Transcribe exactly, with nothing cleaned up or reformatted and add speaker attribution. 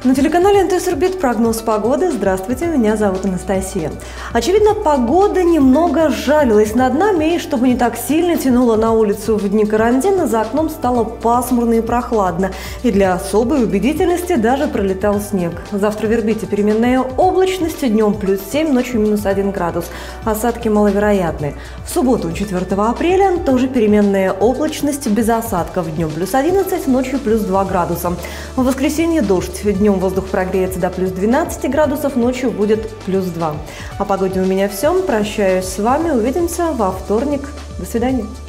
Speaker 1: На телеканале эн тэ Сурбит прогноз погоды. Здравствуйте, меня зовут Анастасия. Очевидно, погода немного жалилась над нами, и чтобы не так сильно тянуло на улицу в дни карантина, за окном стало пасмурно и прохладно. И для особой убедительности даже пролетал снег. Завтра в Ирбите переменная облачность, днем плюс семь, ночью минус один градус. Осадки маловероятны. В субботу, четвёртого апреля, тоже переменная облачность без осадков. Днем плюс одиннадцать, ночью плюс два градуса. В воскресенье дождь. Днем воздух прогреется до плюс двенадцати градусов, ночью будет плюс два. О погоде у меня все. Прощаюсь с вами. Увидимся во вторник. До свидания.